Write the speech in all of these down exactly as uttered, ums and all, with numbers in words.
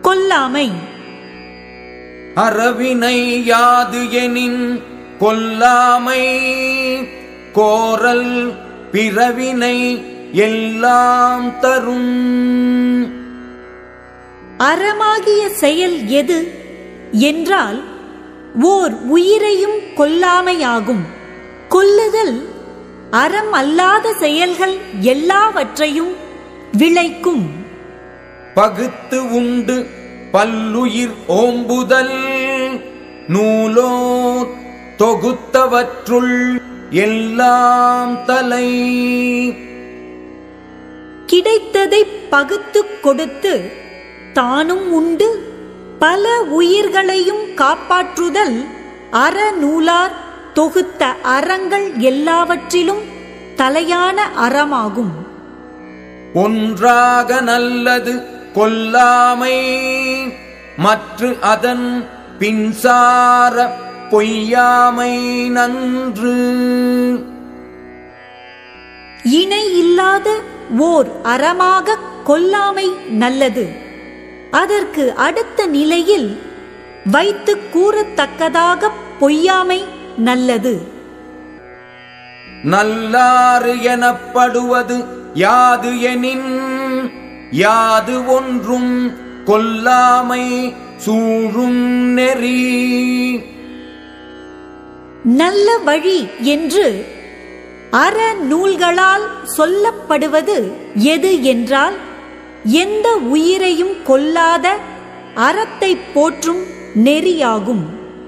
கொல்லாமை. அறவினை யாது எனின் கொல்லாமை, கோரல் பிறவினை எல்லாம் தரும். அறமாகிய செயல் எது என்றால் ஓர் உயிரையும் கொல்லாமையாகும். கொல்லுதல் அறம் அல்லாத செயல்கள் எல்லாவற்றையும் விளைக்கும். பகுத்து உண்டு பல்லுயிர் ஓம்புதல், நூலோர் தொகுத்தவற்றுள் எல்லாம் தலை. கிடைத்ததை பகுத்து கொடுத்து தானும் உண்டு பல உயிர்களையும் காப்பாற்றுதல் அறநூலார் தொகுத்த அறங்கள் எல்லாவற்றிலும் தலையான அறமாகும். ஒன்றாக நல்லது கொல்லாமை, மற்ற அதன் பின்சார பொய்யாமை நன்று. இணை இல்லாத ஓர் அறமாக கொல்லாமை நல்லது. அதற்கு அடுத்த நிலையில் வைத்து கூறத்தக்கதாக பொய்யாமை நல்லது. நல்லாறு எனப்படுவது யாது எனின், யாது ஒன்றும் கொல்லாமை சூழும் நெறி. நல்ல வழி என்று அறநூல்களால் சொல்லப்படுவது எது என்றால் எந்த உயிரையும் கொல்லாத அறத்தை போற்றும் நெறியாகும்.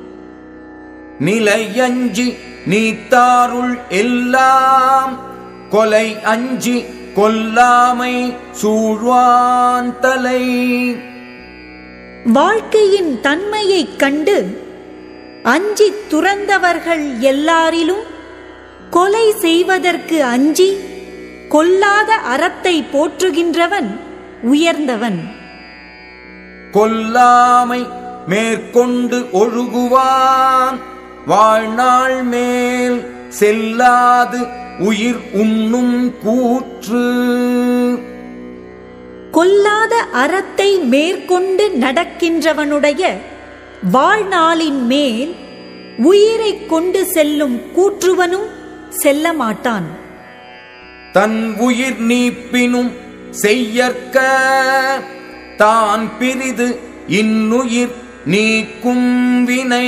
நிலை அஞ்சி நீத்தாருள் எல்லாம், கொலை அஞ்சி கொல்லாமை சூழ்வான் தலை. வாழ்க்கையின் தன்மையைக் கண்டு அஞ்சி துறந்தவர்கள் எல்லாரிலும் கொலை செய்வதற்கு அஞ்சி கொல்லாத அறத்தை போற்றுகின்றவன் உயர்ந்தவன். கொல்லாமை மேற்கொண்டு ஒழுகுவான், வாழ்நாள் மேல் செல்லாது உயிர் உண்ணும் கூற்று. கொல்லாத அறத்தை மேற்கொண்டு நடக்கின்றவனுடைய வாழ்நாளின் மேல் உயிரை கொண்டு செல்லும் கூற்றுவனும் செல்ல மாட்டான். தன் உயிர் நீப்பினும் செய்யற்க, தான் பிரிது இன்னுயிர் நீக்கும் வினை.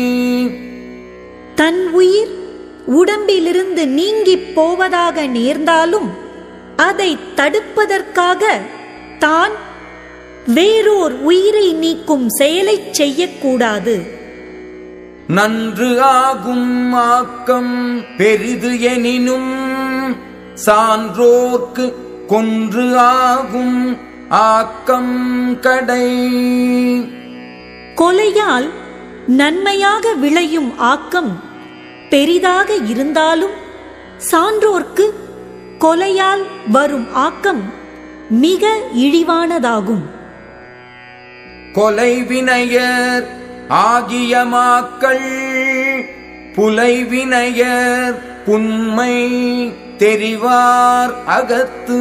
தன் உயிர் உடம்பிலிருந்து நீங்கிப் போவதாக நேர்ந்தாலும் அதை தடுப்பதற்காக தான் வேறோர் உயிரை நீக்கும் செயலை செய்யக்கூடாது. நன்று ஆகும் ஆக்கம் பெரிது எனினும், சான்றோர்க்கு கொன்று ஆகும் ஆக்கம் கடை. கொலையால் நன்மையாக விளையும் ஆக்கம் பெரிதாக இருந்தாலும் சான்றோர்க்கு கொலையால் வரும் ஆக்கம் மிக இழிவானதாகும். கொலைவினையர் ஆகிய மாக்கள், புலைவினையர் புன்மை தெரிவார் அகத்து.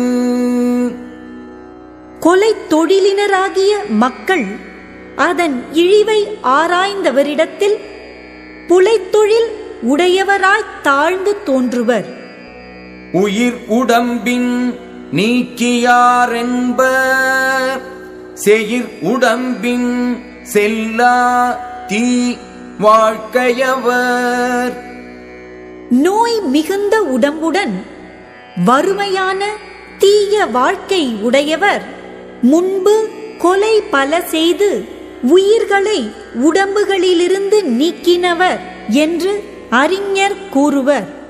கொலை தொழிலினராகிய மக்கள் அதன் இழிவை ஆராய்ந்தவரிடத்தில் புலைத்தொழில் உடையவராய் தாழ்ந்து தோன்றுவர். உயிர் உடம்பின் நீக்கியாரென்ப, செயிர் உடம்பின் செல்லா தீ வாழ்க்கையவர். நோய் மிகுந்த உடம்புடன் வறுமையான தீய வாழ்க்கை உடையவர் முன்பு கொலை பல செய்து உயிர்களை உடம்புகளிலிருந்து நீக்கினவர் என்று அறிஞர் கூறுவர்.